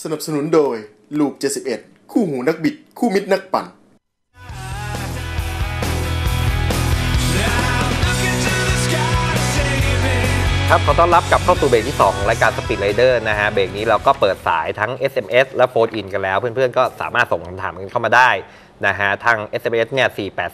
สนับสนุนโดยลูป71คู่หูนักบิดคู่มิตรนักปั่นครับขอต้อนรับกลับเข้าสู่เบรกที่2ของรายการ Speed Rider นะฮะเบรกนี้เราก็เปิดสายทั้ง SMS และโฟนอินกันแล้วเพื่อนๆก็สามารถส่งคำถามกันเข้ามาได้นะฮะทาง SMS เนี่ย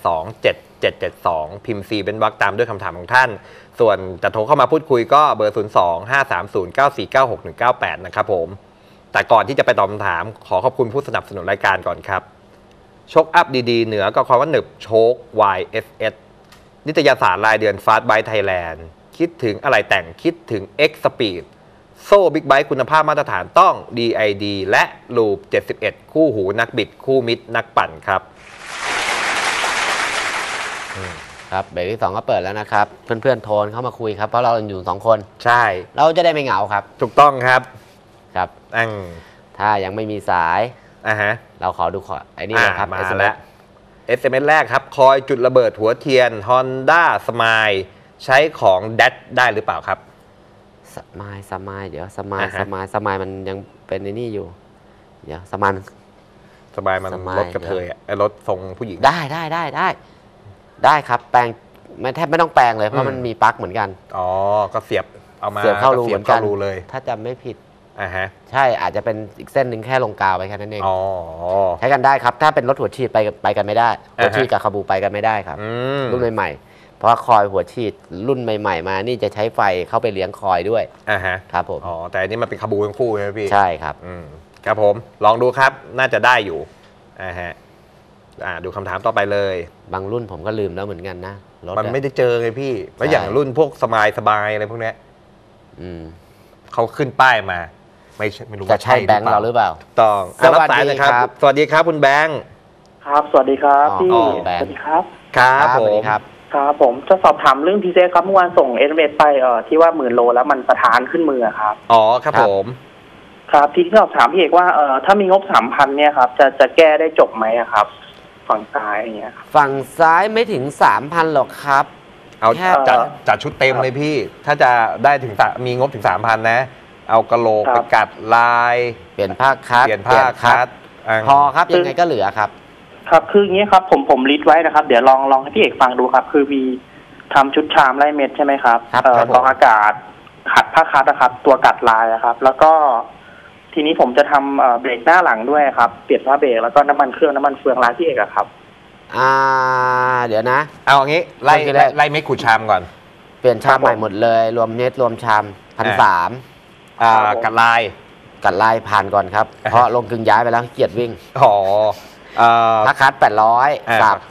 4827772พิมพ์ C เป็นวรรคตามด้วยคำถามของท่านส่วนจะโทรเข้ามาพูดคุยก็เบอร์02-530-9496-198นะครับผมแต่ก่อนที่จะไปตอบคำถามขอขอบคุณผู้สนับสนุนรายการก่อนครับโชคอัพดีๆเหนือก็ความว่าหนึบโชค YSS นิตยสารรายเดือน Fast Bike Thailand คิดถึงอะไรแต่งคิดถึง X Speed โซ่บิ๊กไบค์คุณภาพมาตรฐานต้อง DID และลูป71คู่หูนักบิดคู่มิตรนักปั่นครับครับเบรกที่2ก็เปิดแล้วนะครับเพื่อนๆโทรเข้ามาคุยครับเพราะเราอยู่2คนใช่เราจะได้ไม่เหงาครับถูกต้องครับครับถ้ายังไม่มีสายเราขอดูไอ้นี่นะครับมาแล้ว SMS แรกครับคอยจุดระเบิดหัวเทียน Honda Smile ใช้ของแดดได้หรือเปล่าครับสมายเดี๋ยวสมายมันยังเป็นในนี่อยู่เดี๋ยวสมายมันรถกระเทยรถทรงผู้หญิงได้ครับแปลงแทบไม่ต้องแปลงเลยเพราะมันมีปลั๊กเหมือนกันอ๋อก็เสียบเอามาเสียบเข้ารูเหมือนกันเลยถ้าจำไม่ผิดใช่อาจจะเป็นอีกเส้นหนึ่งแค่ลงกาวไปแค่นั้นเองใช้กันได้ครับถ้าเป็นรถหัวฉีดไปกันไม่ได้หัวฉีดกับคาบูไปกันไม่ได้ครับรุ่นใหม่ๆเพราะคอยหัวฉีดรุ่นใหม่ๆมานี่จะใช้ไฟเข้าไปเลี้ยงคอยด้วยครับผมอ๋อแต่อันนี้มันเป็นคาบูทั้งคู่ใช่ไหมพี่ใช่ครับครับผมลองดูครับน่าจะได้อยู่ดูคำถามต่อไปเลยบางรุ่นผมก็ลืมแล้วเหมือนกันนะมันไม่ได้เจอไงพี่แล้วอย่างรุ่นพวกสบายอะไรพวกนี้เขาขึ้นป้ายมาไม่รู้จะใช่แบงค์เราหรือเปล่าต้องรับสายนะครับสวัสดีครับคุณแบงค์ครับสวัสดีครับพี่สวัสดีครับครับผมครับผมจะสอบถามเรื่องพีเจครับเมื่อวานส่งเอสเอ็มเอสไปที่ว่า10,000 โลแล้วมันประทานขึ้นมือครับอ๋อครับผมครับที่สอบถามพี่เอกว่าถ้ามีงบ 3,000 เนี่ยครับจะแก้ได้จบไหมครับฝั่งซ้ายอย่างเงี้ยฝั่งซ้ายไม่ถึง 3,000 หรอกครับเอาจัดชุดเต็มเลยพี่ถ้าจะได้ถึงมีงบถึง 3,000 นะเอากะโหลกไปกัดลายเปลี่ยนผ้าคัดพอครับยังไงก็เหลือครับครับคืออย่างนี้ครับผมลิสต์ไว้นะครับเดี๋ยวลองให้พี่เอกฟังดูครับคือมีทำชุดชามไล่เม็ดใช่ไหมครับกรองอากาศขัดผ้าคัดนะครับตัวกัดลายนะครับแล้วก็ทีนี้ผมจะทำเบรกหน้าหลังด้วยครับเปลี่ยนผ้าเบรกแล้วก็น้ำมันเครื่องน้ำมันเฟืองร้านพี่เอกครับเดี๋ยวนะเอาอย่างนี้ไล่เม็ดขูดชามก่อนเปลี่ยนชามใหม่หมดเลยรวมเน็ตรวมชาม1,300 กัดลายผ่านก่อนครับเพราะลงกึ่งย้ายไปแล้วเกียดวิ่งถ้าคัด800สับ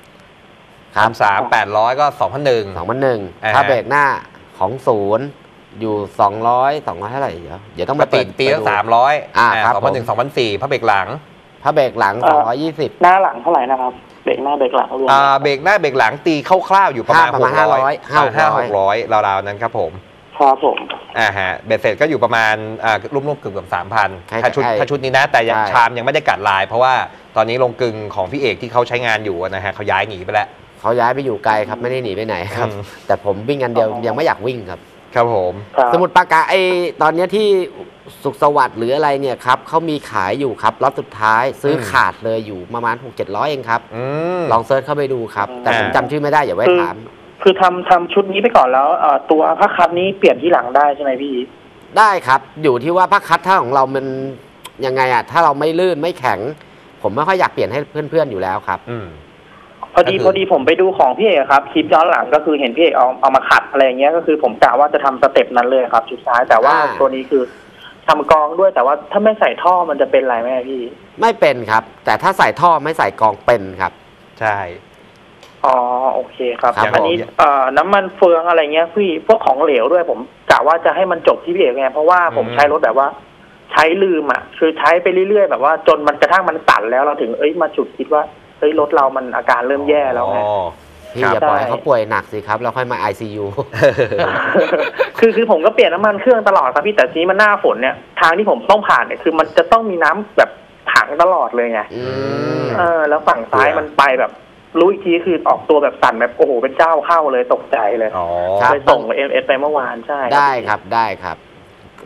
3,800ก็2,100 ถ้าเบรกหน้าของศูนย์อยู่200เท่าไหร่เดี๋ยวต้องมาตีก็300 ครับ 2,100 2,400พระเบรกหลัง 220 หน้าหลังเท่าไหร่นะครับเบรกหน้าเบรกหลังรวมเบรกหน้าเบรกหลังตีคร่าวๆอยู่ประมาณ500-600ราวๆนั้นครับผมครับผมเบ็ดเสร็จก็อยู่ประมาณร่วมๆเกือบ 3,000 ถ้าชุดนี้นะแต่ยังชามยังไม่ได้กัดลายเพราะว่าตอนนี้ลงกึ่งของพี่เอกที่เขาใช้งานอยู่นะฮะเขาย้ายหนีไปแล้วเขาย้ายไปอยู่ไกลครับไม่ได้หนีไปไหนครับแต่ผมวิ่งอันเดียวยังไม่อยากวิ่งครับครับผมสมุดปราการตอนนี้ที่สุขสวัสดิ์หรืออะไรเนี่ยครับเขามีขายอยู่ครับล็อตสุดท้ายซื้อขาดเลยอยู่ประมาณ 600-700 เองครับลองเซิร์ชเข้าไปดูครับแต่ผมจำชื่อไม่ได้อย่าไว้ถามคือทำชุดนี้ไปก่อนแล้วตัวผ้าคัดนี้เปลี่ยนที่หลังได้ใช่ไหมพี่ได้ครับอยู่ที่ว่าผ้าคัดถ้าของเรามันยังไงถ้าเราไม่ลื่นไม่แข็งผมไม่ค่อยอยากเปลี่ยนให้เพื่อนๆอยู่แล้วครับพอดีผมไปดูของพี่เอกครับคลิปย้อนหลังก็คือเห็นพี่เอกเอามาขัดอะไรอย่างเงี้ยก็คือผมกะว่าจะทำสเต็ปนั้นเลยครับชุดซ้ายแต่ว่าตัวนี้คือทำกองด้วยแต่ว่าถ้าไม่ใส่ท่อมันจะเป็นไรไหมพี่ไม่เป็นครับแต่ถ้าใส่ท่อไม่ใส่กองเป็นครับใช่อ๋อโอเคครับอันนี้น้ำมันเฟืองอะไรเงี้ยพี่พวกของเหลวด้วยผมกะว่าจะให้มันจบที่พี่เอกไงเพราะว่าผมใช้รถแบบว่าใช้ลืมคือใช้ไปเรื่อยๆแบบว่าจนมันกระทั่งมันสั่นแล้วเราถึงมาจุดคิดว่ารถเรามันอาการเริ่มแย่แล้วไงพี่อย่าปล่อยเขาป่วยหนักสิครับแล้วค่อยมา ICU คือผมก็เปลี่ยนน้ำมันเครื่องตลอดครับพี่แต่ทีนี้มันหน้าฝนเนี่ยทางที่ผมต้องผ่านเนี่ยคือมันจะต้องมีน้ำแบบถังตลอดเลยไงแล้วฝั่งซ้ายมันไปแบบรู้อีกทีคือออกตัวแบบสั่นแบบโอ้โหเป็นเจ้าเข้าเลยตกใจเลยไปส่งเอสไปเมื่อวานใช่ได้ครับ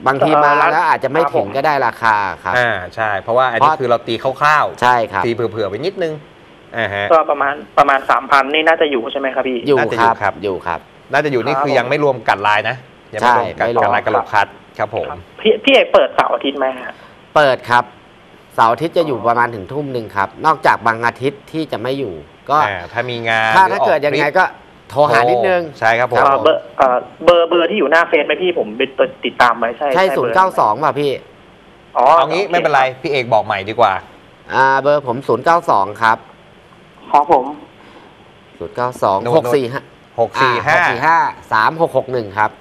บางทีมาแล้วอาจจะไม่ถึงก็ได้ราคาครับใช่เพราะว่าอันนี้คือเราตีคร่าวๆใช่ครับตีเผื่อๆไปนิดนึงก็ประมาณ 3,000 นี่น่าจะอยู่ใช่ไหมครับพี่อยู่ครับอยู่ครับน่าจะอยู่นี่คือยังไม่รวมกัดลายนะยังไม่รวมกัดลายกระโหลกคัดครับผมพี่เอกเปิดเสาร์อาทิตย์ไหมฮะเปิดครับเสาร์อาทิตย์จะอยู่ประมาณถึงทุ่มหนึ่งครับนอกจากบางอาทิตย์ที่จะไม่อยู่ก็ถ้ามีงานถ้าเกิดยังไงก็โทรหานิดนึงใช่ครับผมเบอร์ที่อยู่หน้าเฟซไหมพี่ผมไปติดตามไว้ใช่ 092ป่ะพี่เอางี้ไม่เป็นไรพี่เอกบอกใหม่ดีกว่าเบอร์ผม092ครับครับผม 092 645 3661ครับ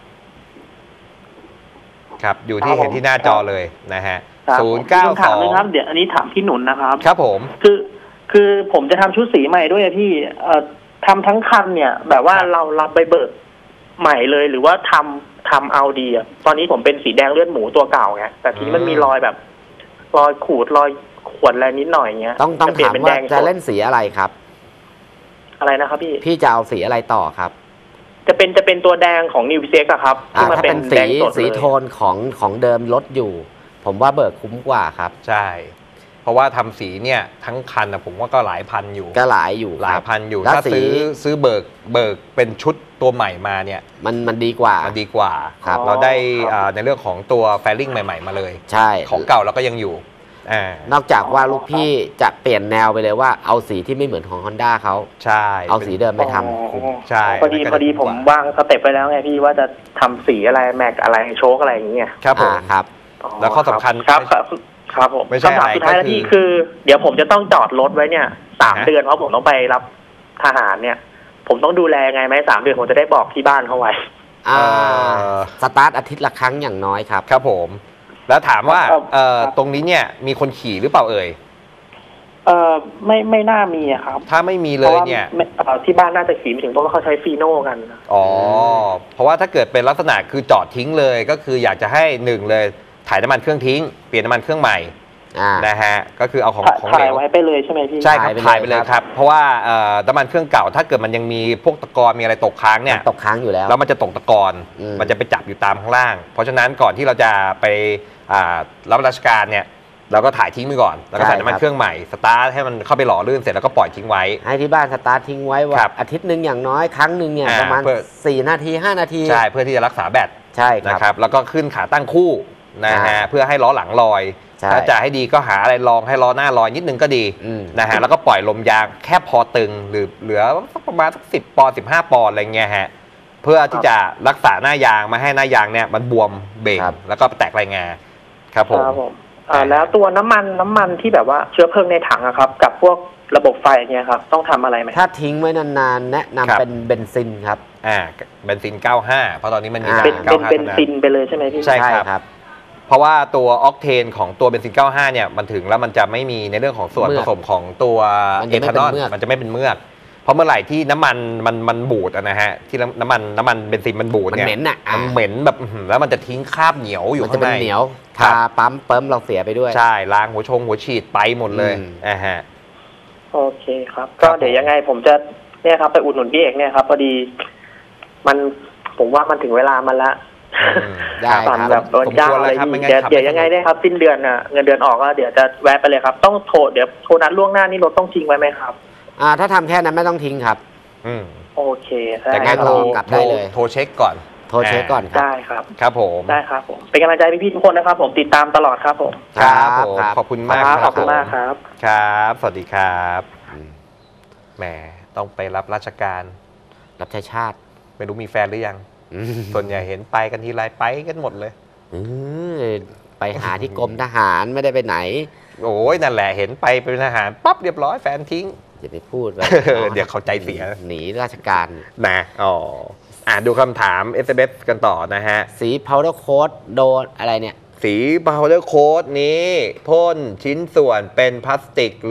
ครับอยู่ที่เห็นที่หน้าจอเลยนะฮะ 092ถามเลยครับเดี๋ยวอันนี้ถามพี่หนุนนะครับครับผมคือผมจะทำชุดสีใหม่ด้วยพี่ทำทั้งคันเนี่ยแบบว่าเรารับไปเบิกใหม่เลยหรือว่าทำเอาดีอ่ะตอนนี้ผมเป็นสีแดงเลือดหมูตัวเก่าไงแต่ทีนี้มันมีรอยแบบรอยขูดรอยข่วนอะไรนิดหน่อยเงี้ยต้องถามว่าจะเล่นสีอะไรครับอะไรนะครับพี่จะเอาสีอะไรต่อครับจะเป็นตัวแดงของนิวเซ็กอะครับที่มันเป็นสีโทนของเดิมลดอยู่ผมว่าเบิกคุ้มกว่าครับใช่เพราะว่าทำสีเนี่ยทั้งคันนะผมว่าก็หลายพันอยู่ก็หลายอยู่หลายพันอยู่ถ้าซื้อเบิกเป็นชุดตัวใหม่มาเนี่ยมันดีกว่าครับเราได้ในเรื่องของตัวแฟลิ่งใหม่ๆมาเลยใช่ของเก่าเราก็ยังอยู่นอกจากว่าลูกพี่จะเปลี่ยนแนวไปเลยว่าเอาสีที่ไม่เหมือนของ Honda เขาใช่เอาสีเดิมไปทำใช่พอดีผมวางสเต็ปไปแล้วไงพี่ว่าจะทำสีอะไรแม็กอะไรโชคอะไรอย่างเงี้ยครับผมครับแล้วข้อสำคัญครับผมคำถามสุดท้ายแล้วพี่คือเดี๋ยวผมจะต้องจอดรถไว้เนี่ย3 เดือนเพราะผมต้องไปรับทหารเนี่ยผมต้องดูแลไงไหม3 เดือนผมจะได้บอกที่บ้านเขาไว้สตาร์ทอาทิตย์ละครั้งอย่างน้อยครับครับผมแล้วถามว่าตรงนี้เนี่ยมีคนขี่หรือเปล่าเอ่ยไม่น่ามีครับถ้าไม่มีเลยเนี่ยที่บ้านน่าจะขี่ไม่ถึงเพราะว่าเขาใช้ฟีโน่กันเพราะว่าถ้าเกิดเป็นลักษณะคือจอดทิ้งเลยก็คืออยากจะให้1เลยถ่ายน้ำมันเครื่องทิ้งเปลี่ยนน้ำมันเครื่องใหม่นะฮะก็คือเอาของถ่ายไว้ไปเลยใช่ไหมพี่ใช่ครับถ่ายไปเลยครับเพราะว่าน้ำมันเครื่องเก่าถ้าเกิดมันยังมีพวกตะกอนมีอะไรตกค้างเนี่ยตกค้างอยู่แล้วมันจะตกตะกอนมันจะไปจับอยู่ตามข้างล่างเพราะฉะนั้นก่อนที่เราจะไปรับราชการเนี่ยเราก็ถ่ายทิ้งไปก่อนแล้วก็ใส่น้ำมันเครื่องใหม่สตาร์ทให้มันเข้าไปหล่อลื่นเสร็จแล้วก็ปล่อยทิ้งไว้ให้ที่บ้านสตาร์ททิ้งไว้ว่าอาทิตย์หนึ่งอย่างน้อยครั้งหนึ่งเนี่ยประมาณ4 นาที5 นาทีใช่เพื่อที่จะรักษาแบตใช่นะครับแล้วก็ขึ้นขาตั้งคู่นะฮะเพื่อให้ล้อหลังลอยถ้าจะให้ดีก็หาอะไรรองให้ล้อหน้าลอยนิดนึงก็ดีนะฮะแล้วก็ปล่อยลมยางแค่พอตึงหรือเหลือประมาณสัก10 ปอนด์15 ปอนด์อะไรเงี้ยฮะเพื่อที่จะรักษาหน้ายางมาให้หน้ายางเนี่ยมันบวมเบ่งแล้วก็แตกรายงาครับผมแล้วตัวน้ำมันที่แบบว่าเชื้อเพลิงในถังอะครับกับพวกระบบไฟเงี้ยครับต้องทำอะไรไหมถ้าทิ้งไว้นานๆแนะนำเป็นเบนซินครับเบนซิน95เพราะตอนนี้มันมีเป็นเบนซินไปเลยใช่ไหมพี่ใช่ครับเพราะว่าตัวออกเทนของตัวเบนซิน95เนี่ยมันถึงแล้วมันจะไม่มีในเรื่องของส่วนผสมของตัวเอทานอลมันจะไม่เป็นเมือกเพราะเมื่อไหร่ที่น้ำมันบูดนะฮะที่น้ำมันเบนซินมันบูดเนี่ยมันเหม็นแบบแล้วมันจะทิ้งคราบเหนียวอยู่ข้างในมันจะเป็นเหนียวทาปั๊มเปิ่มเราเสียไปด้วยใช่ล้างหัวฉีดไปหมดเลยฮะโอเคครับก็เดี๋ยวยังไงผมจะเนี่ยครับไปอุดหนุนพี่เอกเนี่ยครับพอดีผมว่ามันถึงเวลามันละได้ครับแบบโดนจ้างอะไรเดี๋ยวยังไงเนี่ยครับสิ้นเดือนน่ะเงินเดือนออกก็เดี๋ยวจะแวะไปเลยครับต้องเดี๋ยวโทรนัดล่วงหน้านี่รถต้องทิ้งไว้ไหมครับถ้าทำแค่นั้นไม่ต้องทิ้งครับโอเคแต่งั้นกลับได้เลยโทรเช็คก่อนได้ครับครับผมได้ครับผมเป็นกำลังใจพี่ๆทุกคนนะครับผมติดตามตลอดครับผมครับผมขอบคุณมากขอบคุณมากครับครับสวัสดีครับแหมต้องไปรับราชการรับใช้ชาติไม่รู้มีแฟนหรือยังส่วนใหญ่เห็นไปกันทีไรไปกันหมดเลยไปหาที่กรมทหารไม่ได้ไปไหนโอ้ยนั่นแหละเห็นไปเป็นทหารปั๊บเรียบร้อยแฟนทิ้งอย่าไปพูดเดี๋ยวเขาใจเสียหนีราชการนะดูคำถาม SMS กันต่อนะฮะสี powder coat โดนอะไรเนี่ยสี powder coat นี้พ่นชิ้นส่วนเป็นพลาสติกห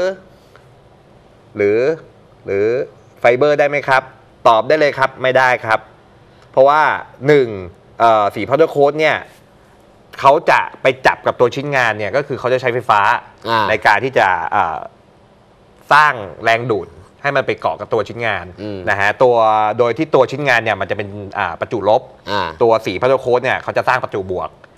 รือไฟเบอร์ได้ไหมครับตอบได้เลยครับไม่ได้ครับเพราะว่า1สี powder coat เนี่ยเขาจะไปจับกับตัวชิ้นงานเนี่ยก็คือเขาจะใช้ไฟฟ้าในการที่จะสร้างแรงดูดให้มันไปเกาะกับตัวชิ้นงานนะฮะโดยที่ตัวชิ้นงานเนี่ยมันจะเป็นประจุลบตัวสี powder coat เนี่ยเขาจะสร้างประจุบวก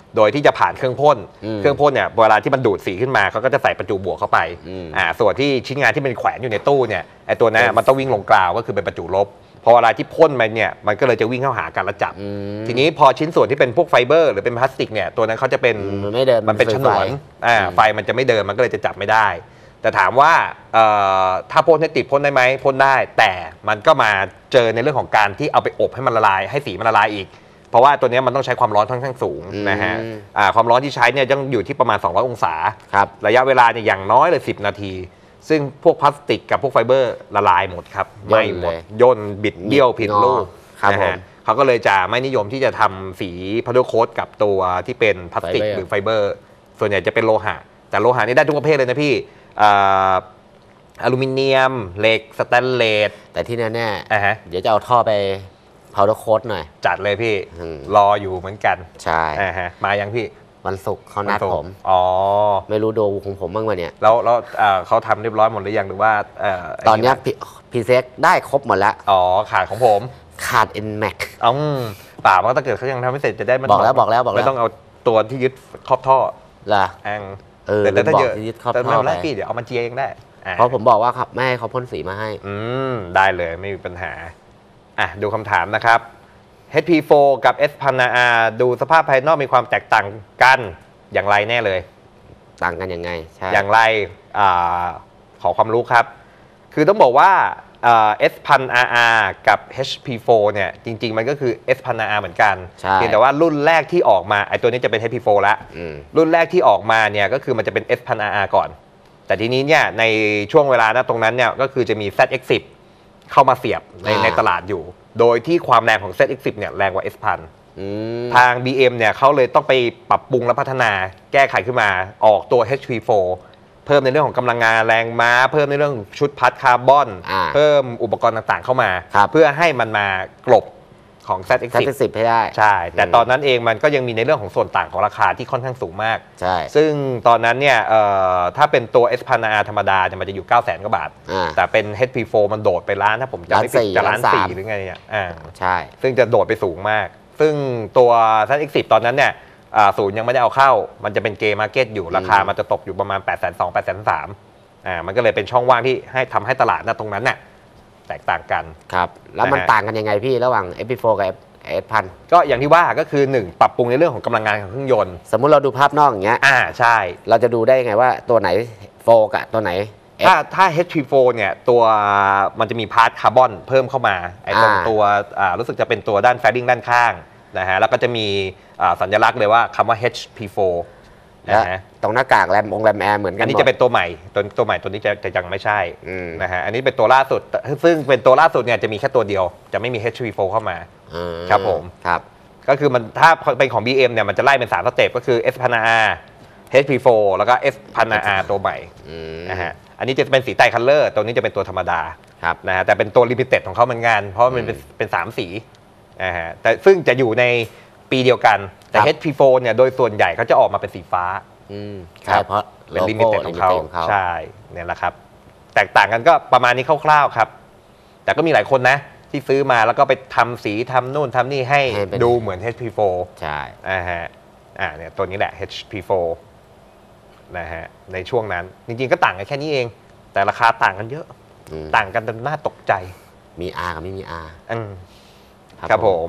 โดยที่จะผ่านเครื่องพ่นเครื่องพ่นเนี่ยเวลาที่มันดูดสีขึ้นมาเขาก็จะใส่ประจุบวกเข้าไปส่วนที่ชิ้นงานที่เป็นแขวนอยู่ในตู้เนี่ยไอ้ตัวนั้นมันต้องวิ่งลงกราวก็คือเป็นประจุลบพอเวลาที่พ่นไปเนี่ยมันก็เลยจะวิ่งเข้าหากันและจับทีนี้พอชิ้นส่วนที่เป็นพวกไฟเบอร์หรือเป็นพลาสติกเนี่ยตัวนั้นเขาจะเป็นมันเป็นฉนวนไฟมันจะไม่เดินมันก็เลยจะจับไม่ได้แต่ถามว่าถ้าพ่นให้ติดพ่นได้ไหมพ่นได้แต่มันก็มาเจอในเรื่องของการที่เอาไปอบให้มันละลายให้สีมันละลายอีกเพราะว่าตัวนี้มันต้องใช้ความร้อนค่อนข้างสูงนะฮะความร้อนที่ใช้เนี่ยยังอยู่ที่ประมาณ200 องศาระยะเวลาเนี่ยอย่างน้อยเลย10 นาทีซึ่งพวกพลาสติกกับพวกไฟเบอร์ละลายหมดครับไม่หมดย่นบิดเบี้ยวผิดรูปนะฮะเขาก็เลยจะไม่นิยมที่จะทำสีพาวเดอร์โค้ดกับตัวที่เป็นพลาสติกหรือไฟเบอร์ส่วนใหญ่จะเป็นโลหะแต่โลหะนี่ได้ทุกประเภทเลยนะพี่อลูมิเนียมเหล็กสแตนเลสแต่ที่แน่ๆเดี๋ยวจะเอาท่อไปพาวเดอร์โค้ดหน่อยจัดเลยพี่รออยู่เหมือนกันใช่มายังพี่วันศุกร์เขานัดผมไม่รู้ดูของผมบ้างไหมเนี่ยแล้วเขาทำเรียบร้อยหมดหรือยังหรือว่าตอนนี้พีเซ็กได้ครบหมดแล้วขาดของผมขาด NMAX ป่าเพราะถ้าเกิดเขายังทำไม่เสร็จจะได้บอกแล้วไม่ต้องเอาตัวที่ยึดครอบท่อล่ะแต่ถ้าเยอะแต่ไม่เป็นไรพี่เดี๋ยวเอามาเจียเองได้เพราะผมบอกว่าครับแม่ให้เขาพ่นสีมาให้ได้เลยไม่มีปัญหาดูคำถามนะครับ HP4 กับ S1000R ดูสภาพภายนอกมีความแตกต่างกันอย่างไรแน่เลยต่างกันยังไงใช่อย่างไรขอความรู้ครับคือต้องบอกว่าS1000RR กับ HP4 เนี่ยจริงๆมันก็คือ S1000RR เหมือนกันเพียงแต่ว่ารุ่นแรกที่ออกมาไอ้ตัวนี้จะเป็น HP4 แล้วรุ่นแรกที่ออกมาเนี่ยก็คือมันจะเป็น S1000RR ก่อนแต่ทีนี้เนี่ยในช่วงเวลาตรงนั้นเนี่ยก็คือจะมี ZX10 เข้ามาเสียบในตลาดอยู่โดยที่ความแรงของ ZX10 เนี่ยแรงกว่า S1000 ทาง BM เนี่ยเขาเลยต้องไปปรับปรุงและพัฒนาแก้ไขขึ้นมาออกตัว HP4 เพิ่มในเรื่องของกำลังงานแรงม้าเพิ่มในเรื่องชุดพัดคาร์บอนเพิ่มอุปกรณ์ต่างๆเข้ามาเพื่อให้มันมากลบของ ZX10 ให้ได้ใช่แต่ตอนนั้นเองมันก็ยังมีในเรื่องของส่วนต่างของราคาที่ค่อนข้างสูงมากใช่ซึ่งตอนนั้นเนี่ยถ้าเป็นตัว S1000R ธรรมดาจะมันจะอยู่ 900,000 กว่าบาทแต่เป็น HP4 มันโดดไปล้านถ้าผมจำไม่ผิดจะล้าน4หรือไงเนี่ยใช่ซึ่งจะโดดไปสูงมากซึ่งตัว ZX10 ตอนนั้นเนี่ยศูนย์ยังไม่ได้เอาเข้ามันจะเป็นเกมมาร์เก็ตอยู่ราคามันจะตกอยู่ประมาณ 820,000 830,000มันก็เลยเป็นช่องว่างที่ทำให้ตลาดตรงนั้นน่ะแตกต่างกันครับแล้วมันต่างกันยังไงพี่ระหว่าง SP4 กับ S1000 ก็อย่างที่ว่าก็คือ1ปรับปรุงในเรื่องของกำลังงานของเครื่องยนต์สมมุติเราดูภาพนอกอย่างเงี้ยใช่เราจะดูได้ไงว่าตัวไหนโฟกับตัวไหนถ้า HP4 เนี่ยตัวมันจะมีพาร์ทคาร์บอนเพิ่มเข้ามาไอ้ตรงตัวรู้สึกจะเป็นตัวด้านแฟดดิ้งด้านข้างนะฮะแล้วก็จะมีสัญลักษณ์เลยว่าคำว่า HP4 นะฮะตรงหน้ากากแรมแอร์เหมือนกันอันนี้จะเป็นตัวใหม่ตัวนี้จะยังไม่ใช่นะฮะอันนี้เป็นตัวล่าสุดซึ่งเป็นตัวล่าสุดเนี่ยจะมีแค่ตัวเดียวจะไม่มี HP4 เข้ามาครับผมครับก็คือมันถ้าเป็นของ BM เนี่ยมันจะไล่เป็น3 สเต็ปก็คือ S1000R HP4 แล้วก็ S1000R ตัวใหม่นะฮะอันนี้จะเป็นสีไตรคัลเลอร์ตัวนี้จะเป็นตัวธรรมดานะฮะแต่เป็นตัวลิมิเต็ดของเขาเหมือนกันเพราะมันเป็น3 สีแต่ซึ่งจะอยู่ในปีเดียวกันแต่ HP4 เนี่ยโดยส่วนใหญ่เขาจะออกมาเป็นสีฟ้าใช่เพราะเป็นลิมิเต็ดของเขาใช่เนี่ยแหละครับแตกต่างกันก็ประมาณนี้คร่าวๆครับแต่ก็มีหลายคนนะที่ซื้อมาแล้วก็ไปทำสีทำนู่นทำนี่ให้ดูเหมือน HP4 ใช่เนี่ยตัวนี้แหละ HP4 นะฮะในช่วงนั้นจริงๆก็ต่างกันแค่นี้เองแต่ราคาต่างกันเยอะต่างกันจนน่าตกใจมี R กับไม่มี R ครับผม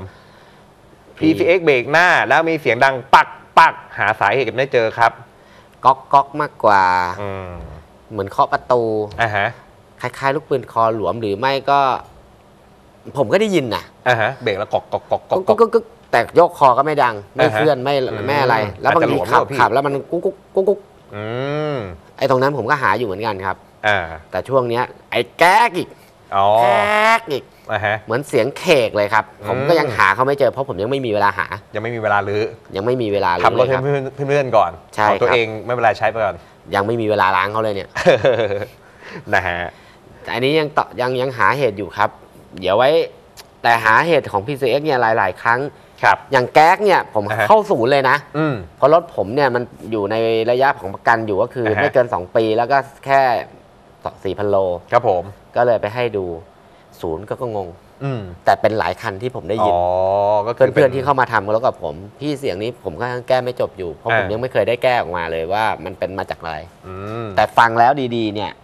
PCX เบรกหน้าแล้วมีเสียงดังปักหาสาเหตุไม่เจอครับก๊อกมากกว่าเหมือนเคาะประตูคล้ายๆลูกปืนคอหลวมหรือไม่ก็ผมก็ได้ยินนะเบรกแล้วก๊อกแต่โยกคอก็ไม่ดังไม่เคลื่อนไม่อะไรแล้วบางทีขับแล้วมันกุ๊กไอ้ตรงนั้นผมก็หาอยู่เหมือนกันครับแต่ช่วงนี้ไอ้แก๊กอีกเหมือนเสียงเคกเลยครับผมก็ยังหาเขาไม่เจอเพราะผมยังไม่มีเวลาหายังไม่มีเวลาลื้อยังไม่มีเวลาขับรถให้เพื่อนก่อนของตัวเองไม่เป็นไรใช้ไปก่อนยังไม่มีเวลาล้างเขาเลยเนี่ยนะฮะแต่อันนี้ยังหาเหตุอยู่ครับเดี๋ยวไว้แต่หาเหตุของ PCX เนี่ยหลายๆครั้งอย่างแก๊กเนี่ยผมเข้าศูนย์เลยนะเพราะรถผมเนี่ยมันอยู่ในระยะของประกันอยู่ก็คือไม่เกิน2 ปีแล้วก็แค่ 4,000 โลครับผมก็เลยไปให้ดู 0ก็งงแต่เป็นหลายคันที่ผมได้ยินก็คือเพื่อนๆที่เข้ามาทำแล้วกับผมพี่เสียงนี้ผมก็แก้ไม่จบอยู่เพราะผมยังไม่เคยได้แก้ออกมาเลยว่ามันเป็นมาจากอะไรแต่ฟังแล้วดีๆเนี่ย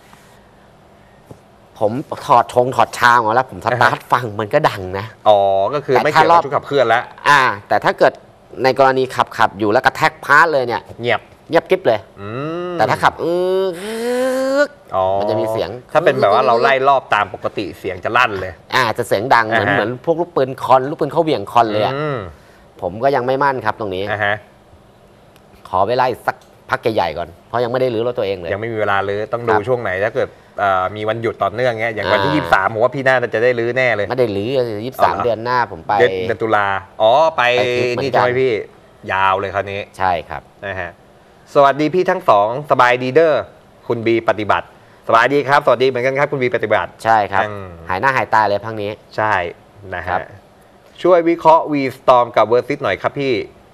ผมถอดชามออกแล้วผมสตาร์ทฟังมันก็ดังนะก็คือไม่เกี่ยวกับชุดขับเคลื่อนแล้วแต่ถ้าเกิดในกรณีขับอยู่แล้วกระแทกพาร์ทเลยเนี่ยเงียบกิ๊บเลยแต่ถ้าขับมันจะมีเสียงถ้าเป็นแบบว่าเราไล่รอบตามปกติเสียงจะลั่นเลยจะเสียงดังเหมือนพวกลูกปืนเข้าเหวี่ยงคอนเลยผมก็ยังไม่มั่นครับตรงนี้ขอเวลาอีกสักพักใหญ่ๆก่อนเพราะยังไม่ได้รื้อรถตัวเองเลยยังไม่มีเวลารื้อต้องดูช่วงไหนถ้าเกิดมีวันหยุดต่อเนื่องเงี้ยอย่างวันที่23ผมว่าพี่น่าจะได้รื้อแน่เลยไม่ได้รื้อ23เดือนหน้าผมไปเดือนตุลาไปนี่ใช่ไหมพี่ยาวเลยคราวนี้ใช่ครับนะฮะสวัสดีพี่ทั้งสองสบายดีเด้อคุณบีปฏิบัติสบายดีครับสวัสดีเหมือนกันครับคุณบีปฏิบัติใช่ครับหายหน้าหายตาเลยพังนี้ใช่นะฮะช่วยวิเคราะห์ V Storm กับ Versys หน่อยครับพี่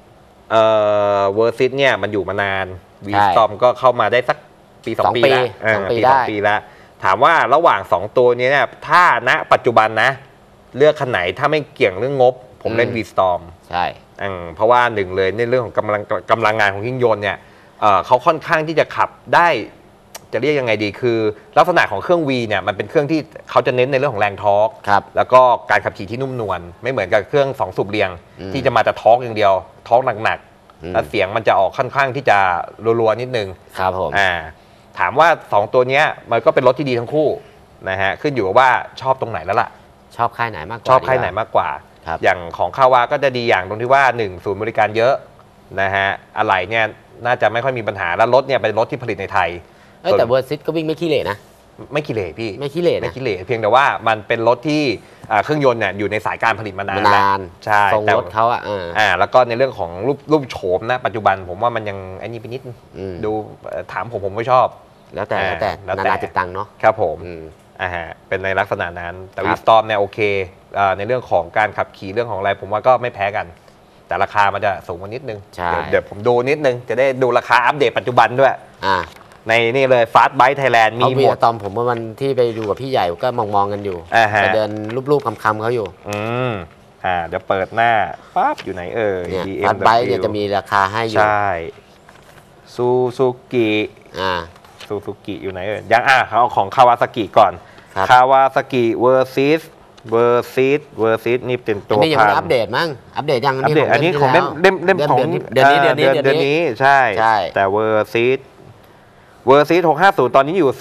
Versys เนี่ยมันอยู่มานาน V Storm ก็เข้ามาได้สักปี2 ปีแล้วปี2 ปีแล้วถามว่าระหว่าง2ตัวนี้เนี่ยถ้าณปัจจุบันนะเลือกคันไหนถ้าไม่เกี่ยงเรื่องงบผมเล่น V Storm ใช่เพราะว่าหนึ่งเลยในเรื่องของกำลังงานของเครื่องยนต์เนี่ยเขาค่อนข้างที่จะขับได้จะเรียกยังไงดีคือลักษณะของเครื่อง V เนี่ยมันเป็นเครื่องที่เขาจะเน้นในเรื่องของแรงทอร์กแล้วก็การขับขี่ที่นุ่มนวลไม่เหมือนกับเครื่อง2 สูบเรียงที่จะมาแต่ทอร์กอย่างเดียวทอร์กหนักๆแล้วเสียงมันจะออกค่อนข้างที่จะรัวๆนิดนึงครับผมถามว่า2ตัวนี้มันก็เป็นรถที่ดีทั้งคู่นะฮะขึ้นอยู่กับว่าชอบตรงไหนแล้วล่ะชอบค่ายไหนมากกว่าชอบค่ายไหนมากกว่าอย่างของคาวาก็จะดีอย่างตรงที่ว่า1ศูนย์บริการเยอะนะฮะอะไรเนี่ยน่าจะไม่ค่อยมีปัญหาแล้วรถเนี่ยเป็นรถที่ผลิตในไทยแต่เวอร์ซิสก็วิ่งไม่ขี้เหร่นะไม่ขี้เหร่พี่ไม่ขี้เหร่ไม่ขี้เหร่เพียงแต่ว่ามันเป็นรถที่เครื่องยนต์เนี่ยอยู่ในสายการผลิตมานานใช่ทรงรถเขาแล้วก็ในเรื่องของรูปโฉมนะปัจจุบันผมว่ามันยังไอ้นี่ไปนิดดูถามผมไม่ชอบแล้วแต่นานาจิตตังเนาะครับผมเป็นในลักษณะนั้นแต่วิสตอมเนี่ยโอเคในเรื่องของการขับขี่เรื่องของอะไรผมว่าก็ไม่แพ้กันแต่ราคามันจะสูงกว่านิดนึงเดี๋ยวผมดูนิดนึงจะได้ดูราคาอัปเดตปัจจุบันด้วยในนี่เลย Fast Bike Thailand มีหมดตอมผมเมื่อวันที่ไปดูกับพี่ใหญ่ก็มองกันอยู่ไปเดินรูปๆคำเขาอยู่เดี๋ยวเปิดหน้าปั๊บอยู่ไหน Fast Bike เนี่ยจะมีราคาให้อยู่ใช่ซูซูกิอยู่ไหนยังเขาเอาของคาวาซากิก่อนคาวาซากิเวอร์ซิสนี่เป็นตัวนี่ยังไม่อัปเดตมั้งอัปเดตยังอันนี้ของเล่มของเดือนนี้ใช่แต่เวอร์ซิส650ตอนนี้อยู่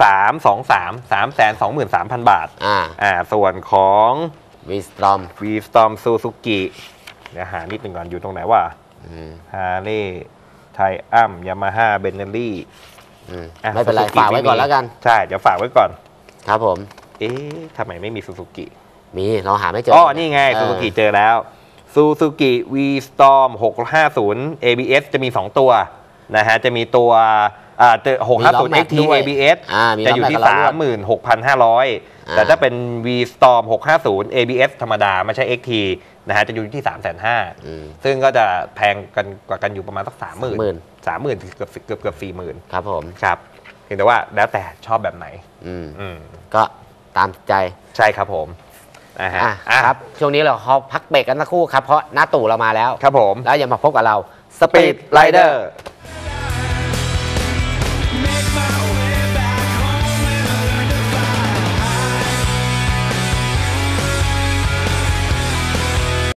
323,000 บาทส่วนของ V Storm Suzuki เดี๋ยวหานิดหนึ่งก่อนอยู่ตรงไหนวะHarley ไทอัมยามาฮ่าเบนเนลลี่ไม่เป็นไรฝากไว้ก่อนแล้วกันใช่เดี๋ยวฝากไว้ก่อนครับผมทำไมไม่มีซูซูกิมีเราหาไม่เจอนี่ไงซูซูกิเจอแล้วซูซูกิ V Storm 650 ABS จะมี2ตัวนะฮะจะมีตัว650 XT ABS จะอยู่ที่ 36,500 แต่ถ้าเป็น V Storm 650 ABS ธรรมดาไม่ใช่ XT นะฮะจะอยู่ที่ 350,000 ซึ่งก็จะแพงกันกว่ากันอยู่ประมาณสัก 30,000 เกือบ 40,000 ครับผมครับเพียงแต่ว่าแล้วแต่ชอบแบบไหนก็ตามใจใช่ครับผมครับช่วงนี้เราพักเบรกกันสักครู่ครับเพราะหน้าตู่เรามาแล้วครับผมแล้วอย่ามาพบกับเรา Speed Rider